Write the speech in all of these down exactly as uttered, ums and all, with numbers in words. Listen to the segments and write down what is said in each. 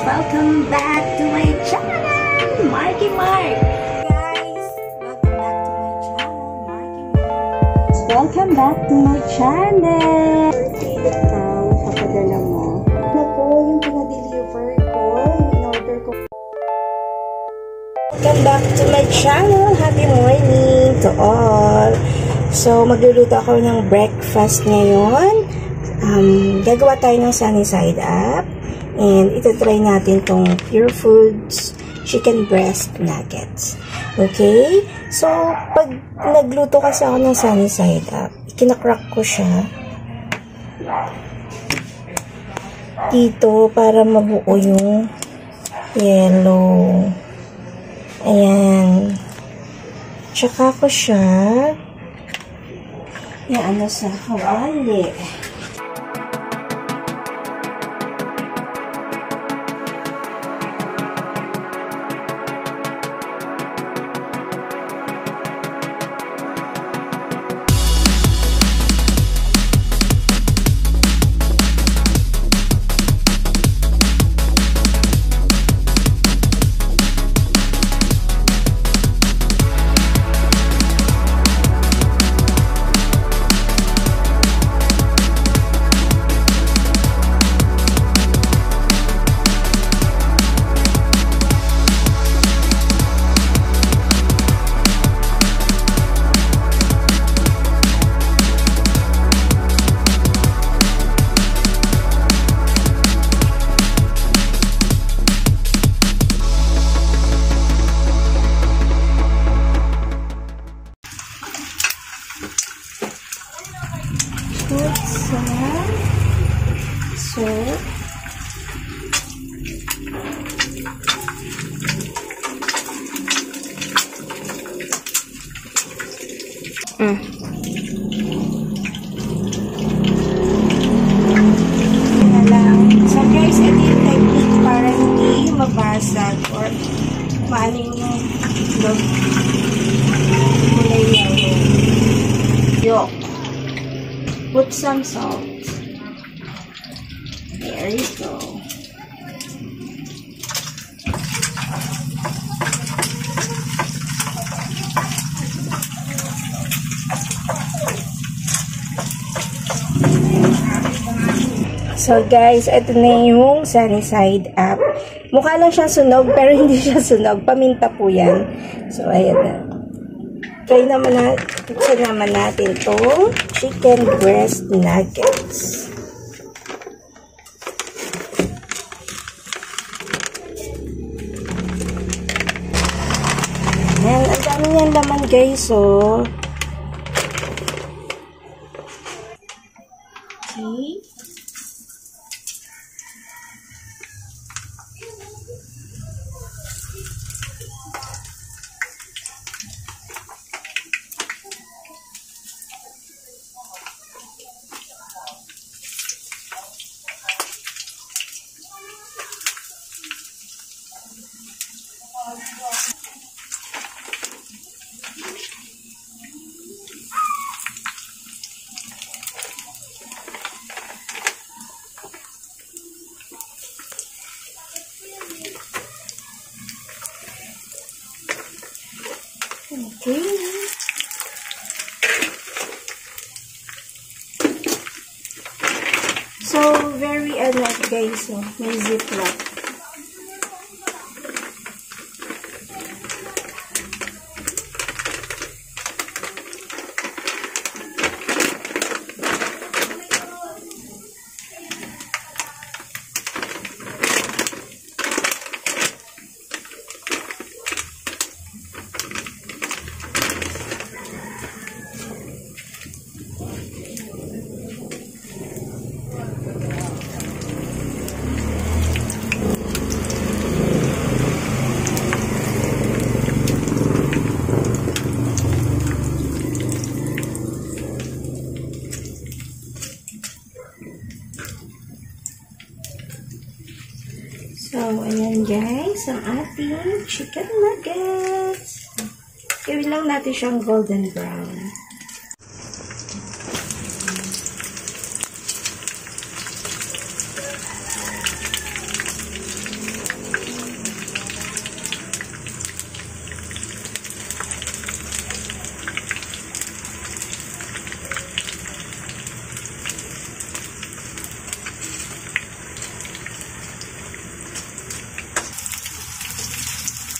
Welcome back to my channel, Marky Mark! Guys, welcome back to my channel, Marky Mark. Welcome back to my channel! Ikaw, kapadala mo. Ano po yung pinadeliver ko, yung in-order ko. Welcome back to my channel. Happy morning to all. So, magluluto ako ng breakfast ngayon. Um, gagawa tayo ng sunny side up. And itatry natin tong Pure Foods chicken breast nuggets. Okay? So, pag nagluto kasi ako ng sunny side up, kinakrak ko siya dito para mabuo yung yellow. Ayan. Tsaka ko siya yan, ano sa kawali. So, mm. So guys, ito yung technique para hindi mabasag or maano yung kulay yellow. Yolk. Put some salt. There you go. So guys, ito na yung sunny side up. Mukha lang siya sunog pero hindi siya sunog. Paminta po yan. So ayan na. Try naman natin, try naman natin itong chicken breast nuggets. Ayan, ang dami niyang laman guys, oh. Okay. Okay. So, very ano guys, oh, may ziplock. So, ayan guys, ang ating chicken nuggets. Gawin lang natin siyang golden brown.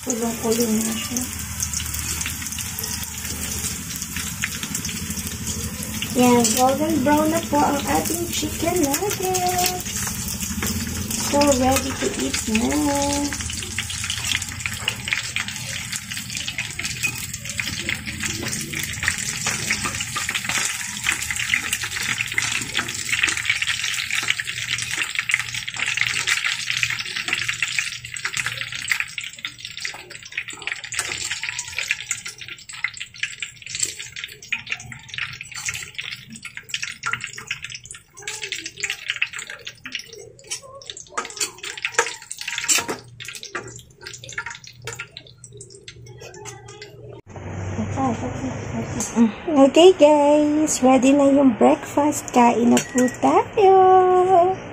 Kulong-kulong na siya. Yan, golden brown na po ang ating chicken nuggets. So, ready to eat na. Okay guys, ready na yung breakfast. Kain na po tayo.